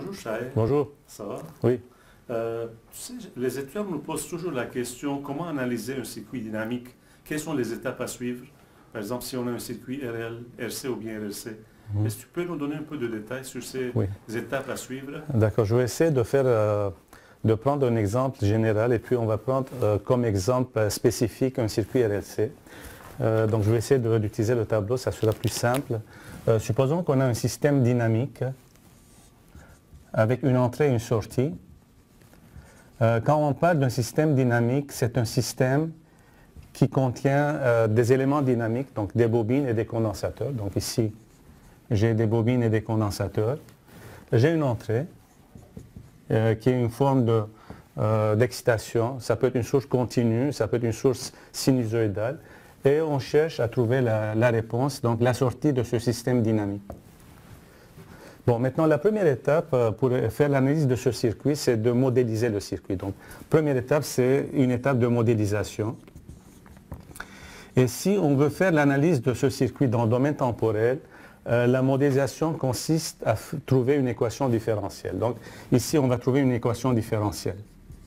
Bonjour Shai. Bonjour. Ça va? Oui. Tu sais, les étudiants nous posent toujours la question comment analyser un circuit dynamique? Quelles sont les étapes à suivre? Par exemple, si on a un circuit RL, RC ou bien RLC. Est-ce que tu peux nous donner un peu de détails sur ces étapes à suivre? D'accord. Je vais essayer de prendre un exemple général et puis on va prendre comme exemple spécifique un circuit RLC. Donc je vais essayer d'utiliser le tableau, ça sera plus simple. Supposons qu'on a un système dynamique avec une entrée et une sortie. Quand on parle d'un système dynamique, c'est un système qui contient des éléments dynamiques, donc des bobines et des condensateurs. Donc ici, j'ai des bobines et des condensateurs. J'ai une entrée qui est une forme d'excitation. Ça peut être une source continue, ça peut être une source sinusoïdale. Et on cherche à trouver la réponse, donc la sortie de ce système dynamique. Bon, maintenant, la première étape pour faire l'analyse de ce circuit, c'est de modéliser le circuit. Donc, première étape, c'est une étape de modélisation. Et si on veut faire l'analyse de ce circuit dans le domaine temporel, la modélisation consiste à trouver une équation différentielle. Donc, ici, on va trouver une équation différentielle.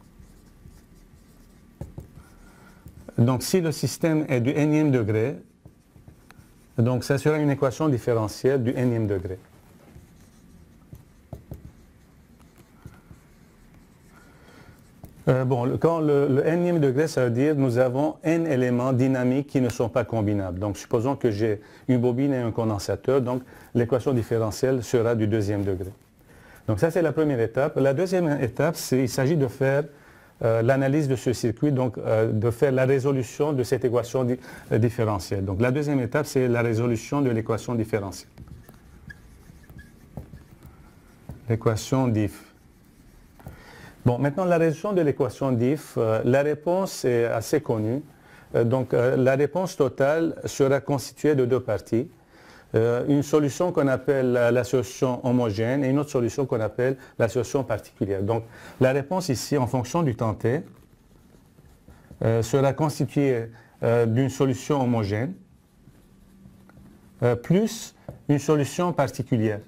Donc, si le système est du nème degré, donc ça sera une équation différentielle du nème degré. Quand le nème degré, ça veut dire que nous avons n éléments dynamiques qui ne sont pas combinables. Donc, supposons que j'ai une bobine et un condensateur, donc l'équation différentielle sera du deuxième degré. Donc, ça, c'est la première étape. La deuxième étape, il s'agit de faire l'analyse de ce circuit, donc de faire la résolution de cette équation différentielle. Donc, la deuxième étape, c'est la résolution de l'équation différentielle. L'équation diff. Bon, maintenant, la résolution de l'équation diff, la réponse est assez connue. La réponse totale sera constituée de deux parties. Une solution qu'on appelle la solution homogène et une autre solution qu'on appelle la solution particulière. Donc, la réponse ici, en fonction du temps t, sera constituée d'une solution homogène plus une solution particulière.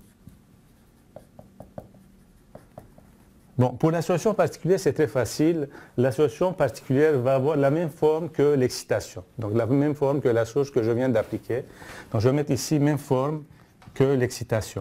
Bon, pour la solution particulière, c'est très facile. La solution particulière va avoir la même forme que l'excitation. Donc, la même forme que la source que je viens d'appliquer. Donc, je vais mettre ici même forme que l'excitation.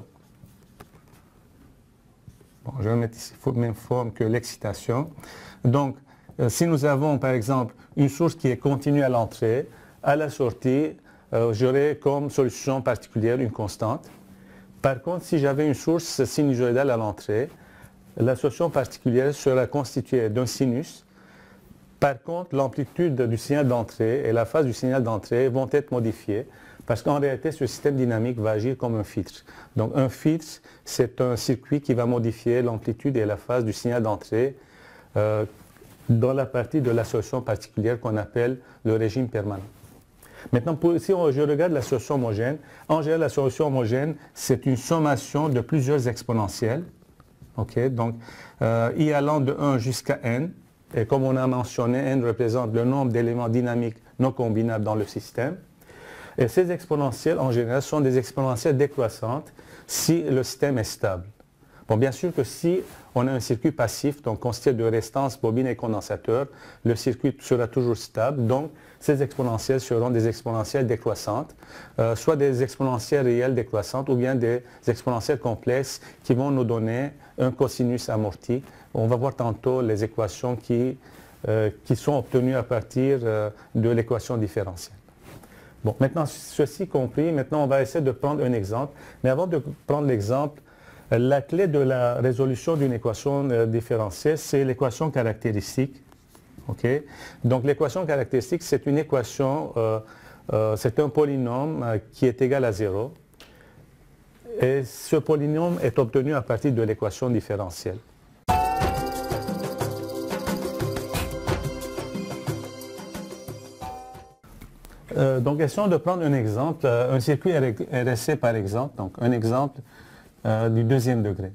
Bon, je vais mettre ici même forme que l'excitation. Donc, si nous avons, par exemple, une source qui est continue à l'entrée, à la sortie, j'aurai comme solution particulière une constante. Par contre, si j'avais une source sinusoïdale à l'entrée, la solution particulière sera constituée d'un sinus. Par contre, l'amplitude du signal d'entrée et la phase du signal d'entrée vont être modifiées parce qu'en réalité, ce système dynamique va agir comme un filtre. Donc, un filtre, c'est un circuit qui va modifier l'amplitude et la phase du signal d'entrée dans la partie de la solution particulière qu'on appelle le régime permanent. Maintenant, si je regarde la solution homogène, en général, la solution homogène, c'est une sommation de plusieurs exponentielles. Okay, donc, I allant de 1 jusqu'à n, et comme on a mentionné, n représente le nombre d'éléments dynamiques non combinables dans le système. Et ces exponentielles, en général, sont des exponentielles décroissantes si le système est stable. Bon, bien sûr que si on a un circuit passif, donc constitué de restances, bobines et condensateurs, le circuit sera toujours stable, donc ces exponentielles seront des exponentielles décroissantes, soit des exponentielles réelles décroissantes ou bien des exponentielles complexes qui vont nous donner un cosinus amorti. On va voir tantôt les équations qui sont obtenues à partir de l'équation différentielle. Bon, maintenant, ceci compris, maintenant on va essayer de prendre un exemple. Mais avant de prendre l'exemple, la clé de la résolution d'une équation différentielle, c'est l'équation caractéristique. Okay? Donc l'équation caractéristique, c'est une équation, c'est un polynôme qui est égal à 0. Et ce polynôme est obtenu à partir de l'équation différentielle. Donc essayons de prendre un exemple, un circuit RLC par exemple, donc un exemple du deuxième degré.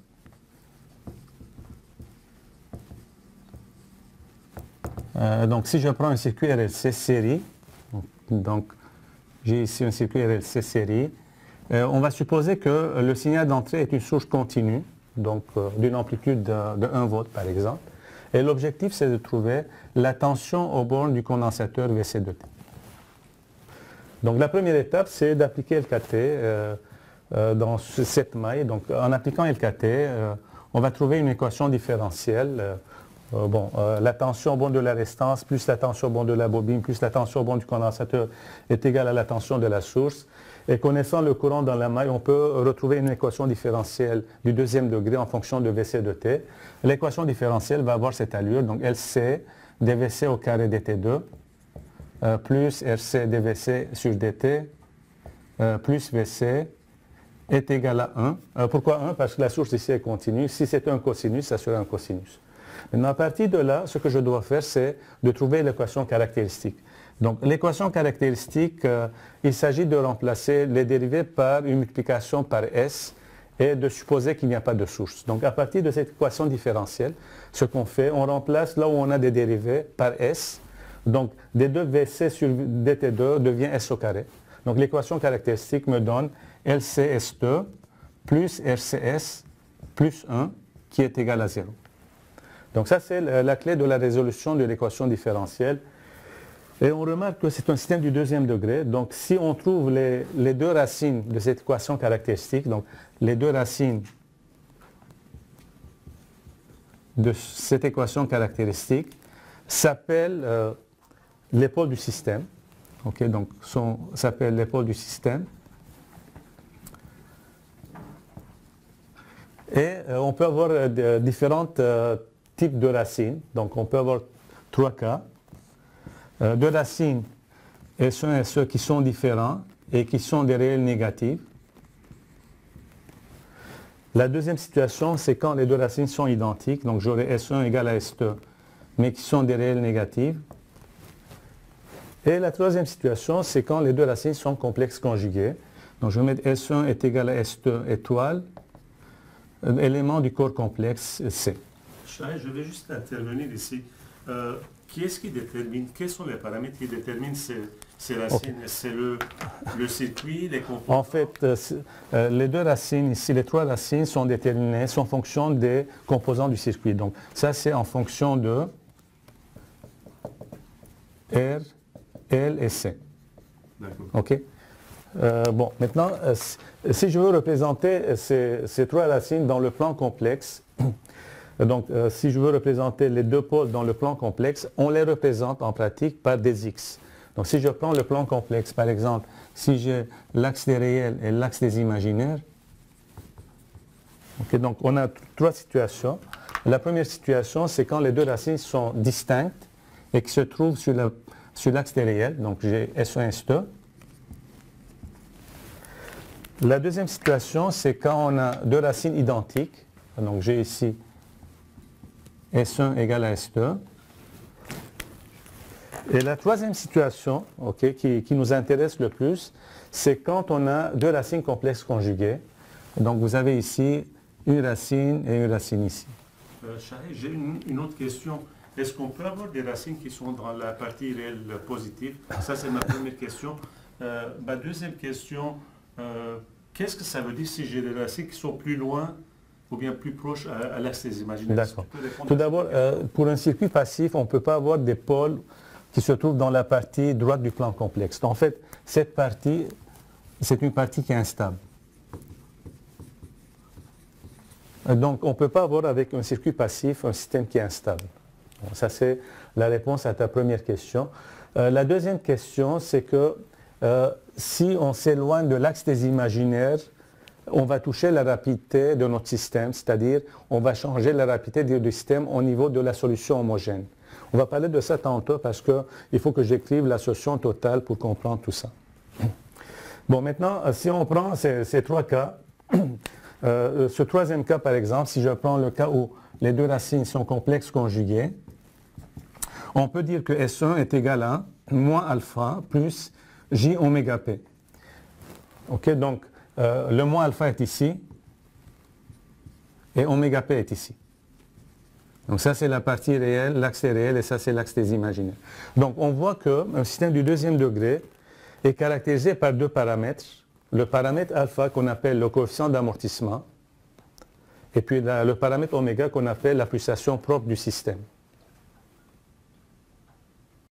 Donc si je prends un circuit RLC série, donc j'ai ici un circuit RLC série, on va supposer que le signal d'entrée est une source continue, donc d'une amplitude de 1 volt par exemple. Et l'objectif, c'est de trouver la tension aux bornes du condensateur VC de T. Donc la première étape, c'est d'appliquer LKT dans cette maille. Donc en appliquant LKT, on va trouver une équation différentielle. La tension aux bornes de la résistance plus la tension aux bornes de la bobine plus la tension aux bornes du condensateur est égale à la tension de la source. Et connaissant le courant dans la maille, on peut retrouver une équation différentielle du deuxième degré en fonction de VC de T. L'équation différentielle va avoir cette allure, donc LC dVC au carré dt2 plus RC dVC sur dt plus VC est égal à 1. Pourquoi 1? Parce que la source ici est continue. Si c'est un cosinus, ça sera un cosinus. Maintenant, à partir de là, ce que je dois faire, c'est de trouver l'équation caractéristique. Donc, l'équation caractéristique, il s'agit de remplacer les dérivés par une multiplication par S et de supposer qu'il n'y a pas de source. Donc, à partir de cette équation différentielle, ce qu'on fait, on remplace là où on a des dérivés par S. Donc, d2 VC sur dt2 devient S au carré. Donc, l'équation caractéristique me donne LCS2 plus RCS plus 1 qui est égal à 0. Donc, ça, c'est la clé de la résolution de l'équation différentielle. Et on remarque que c'est un système du deuxième degré. Donc, si on trouve les deux racines de cette équation caractéristique, donc les deux racines de cette équation caractéristique s'appellent l'épaule du système. Okay, donc, s'appelle l'épaule du système. Et on peut avoir différents types de racines. Donc, on peut avoir 3 cas. Deux racines S1 et S2 qui sont différents et qui sont des réels négatifs. La deuxième situation, c'est quand les deux racines sont identiques, donc j'aurai S1 égal à S2, mais qui sont des réels négatifs. Et la troisième situation, c'est quand les deux racines sont complexes conjuguées. Donc je vais mettre S1 est égal à S2 étoile, élément du corps complexe C. Je vais juste intervenir ici. Qui est-ce qui détermine, quels sont les paramètres qui déterminent ces racines? Okay. C'est le circuit, les composants? En fait, les deux racines ici, les 3 racines sont déterminées, sont en fonction des composants du circuit. Donc ça, c'est en fonction de R, L et C. D'accord. OK. Maintenant, si je veux représenter ces 3 racines dans le plan complexe, donc, si je veux représenter les deux pôles dans le plan complexe, on les représente en pratique par des X. Donc, si je prends le plan complexe, par exemple, si j'ai l'axe des réels et l'axe des imaginaires, okay, donc on a 3 situations. La première situation, c'est quand les deux racines sont distinctes et qui se trouvent sur l'axe des réels. Donc, j'ai S1 et S2. La deuxième situation, c'est quand on a deux racines identiques. Donc, j'ai ici S1 égale à S2. Et la troisième situation qui nous intéresse le plus, c'est quand on a deux racines complexes conjuguées. Donc vous avez ici une racine et une racine ici. Shahé, j'ai une autre question. Est-ce qu'on peut avoir des racines qui sont dans la partie réelle positive? Ça, c'est ma première question. Ma deuxième question, qu'est-ce que ça veut dire si j'ai des racines qui sont plus loin ou bien plus proches à l'axe des imaginaires? D'accord. Tout d'abord, pour un circuit passif, on ne peut pas avoir des pôles qui se trouvent dans la partie droite du plan complexe. En fait, cette partie, c'est une partie qui est instable. Donc, on ne peut pas avoir avec un circuit passif un système qui est instable. Bon, ça, c'est la réponse à ta première question. La deuxième question, c'est que si on s'éloigne de l'axe des imaginaires, on va toucher la rapidité de notre système, c'est-à-dire on va changer la rapidité du système au niveau de la solution homogène. On va parler de ça tantôt parce qu'il faut que j'écrive la solution totale pour comprendre tout ça. Bon, maintenant, si on prend ces 3 cas, ce troisième cas, par exemple, si je prends le cas où les deux racines sont complexes conjuguées, on peut dire que S1 est égal à moins alpha plus J oméga P. OK, donc le moins alpha est ici et oméga P est ici. Donc ça, c'est la partie réelle, l'axe est réel et ça, c'est l'axe des imaginaires. Donc on voit qu'un système du deuxième degré est caractérisé par 2 paramètres. Le paramètre alpha qu'on appelle le coefficient d'amortissement et puis le paramètre oméga qu'on appelle la pulsation propre du système.